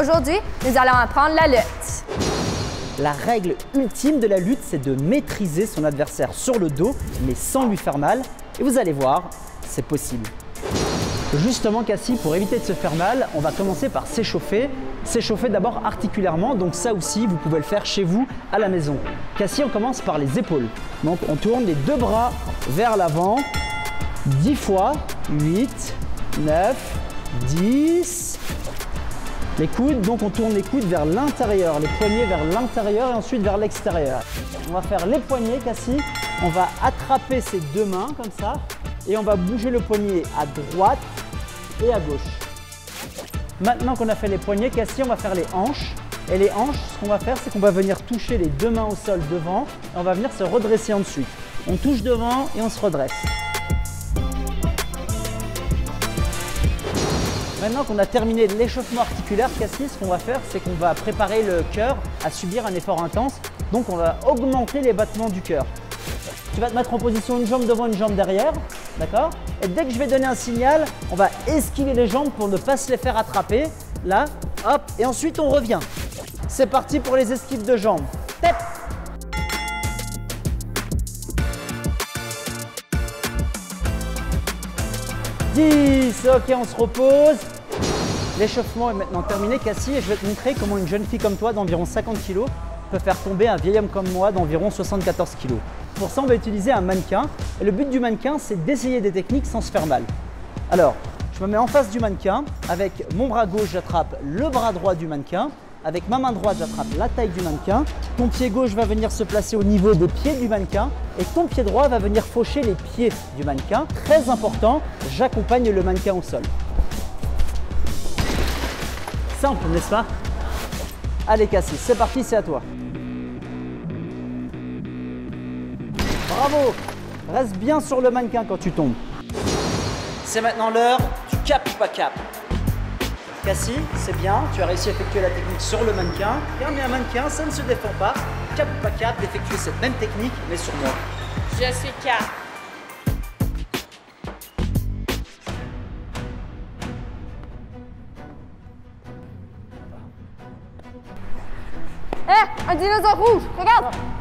Aujourd'hui, nous allons apprendre la lutte. La règle ultime de la lutte, c'est de maîtriser son adversaire sur le dos, mais sans lui faire mal. Et vous allez voir, c'est possible. Justement, Cassie, pour éviter de se faire mal, on va commencer par s'échauffer. S'échauffer d'abord articulairement, donc ça aussi, vous pouvez le faire chez vous à la maison. Cassie, on commence par les épaules. Donc on tourne les deux bras vers l'avant, 10 fois, 8, 9, 10. Les coudes, donc on tourne les coudes vers l'intérieur, les poignets vers l'intérieur et ensuite vers l'extérieur. On va faire les poignets, Cassie. On va attraper ses deux mains comme ça et on va bouger le poignet à droite et à gauche. Maintenant qu'on a fait les poignets, Cassie, on va faire les hanches. Et les hanches, ce qu'on va faire, c'est qu'on va venir toucher les deux mains au sol devant et on va venir se redresser ensuite. On touche devant et on se redresse. Maintenant qu'on a terminé l'échauffement articulaire, Cassie, ce qu'on va faire, c'est qu'on va préparer le cœur à subir un effort intense. Donc on va augmenter les battements du cœur. Tu vas te mettre en position une jambe devant, une jambe derrière, d'accord? Et dès que je vais donner un signal, on va esquiver les jambes pour ne pas se les faire attraper. Là, hop, et ensuite on revient. C'est parti pour les esquives de jambes. Tep! Ok, on se repose. L'échauffement est maintenant terminé, Cassie, et je vais te montrer comment une jeune fille comme toi d'environ 50 kg peut faire tomber un vieil homme comme moi d'environ 74 kg. Pour ça, on va utiliser un mannequin. Et le but du mannequin, c'est d'essayer des techniques sans se faire mal. Alors, je me mets en face du mannequin. Avec mon bras gauche, j'attrape le bras droit du mannequin. Avec ma main droite, j'attrape la taille du mannequin. Ton pied gauche va venir se placer au niveau des pieds du mannequin. Et ton pied droit va venir faucher les pieds du mannequin. Très important, j'accompagne le mannequin au sol. Simple, n'est-ce pas? Allez, Cassie, c'est parti, c'est à toi. Bravo! Reste bien sur le mannequin quand tu tombes. C'est maintenant l'heure du cap ou pas cap. Cassie, c'est bien, tu as réussi à effectuer la technique sur le mannequin. Et un mannequin, ça ne se défend pas. Cap ou pas cap, d'effectuer cette même technique, mais sur moi. Je suis cap. Hé, un dinosaure rouge, regarde!